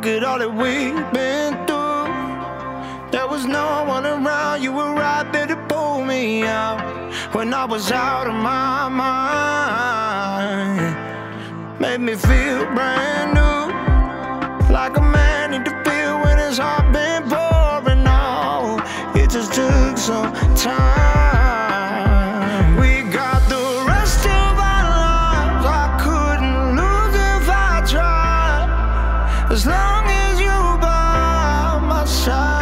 at all that we've been through. There was no one around, you were right there to pull me out when I was out of my mind. Made me feel brand new, like a man need to feel when his heart been pouring out. It just took some time. We got the rest of our lives, I couldn't lose if I tried, as long as you by my side.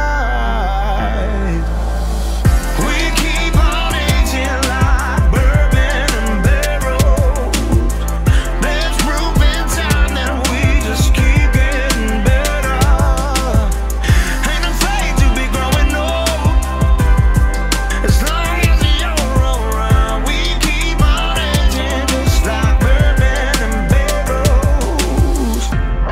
We keep on aging like bourbon and barrels. There's proof in time that we just keep getting better. Ain't afraid to be growing old, as long as you're around. We keep on aging just like bourbon and barrels.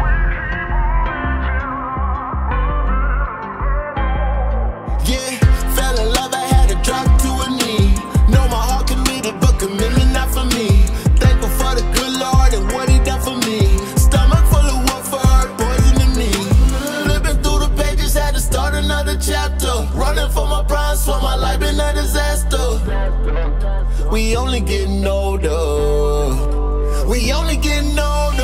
Yeah, fell in love, I had to drop to a knee. Know my heart can read it, but commitment not for me. Thankful for the good Lord and what he done for me. Stomach full of what for her, poison in me. Flipping through the pages, had to start another chapter. Running for my prime, swore my life been a disaster. We only getting older. We only getting older.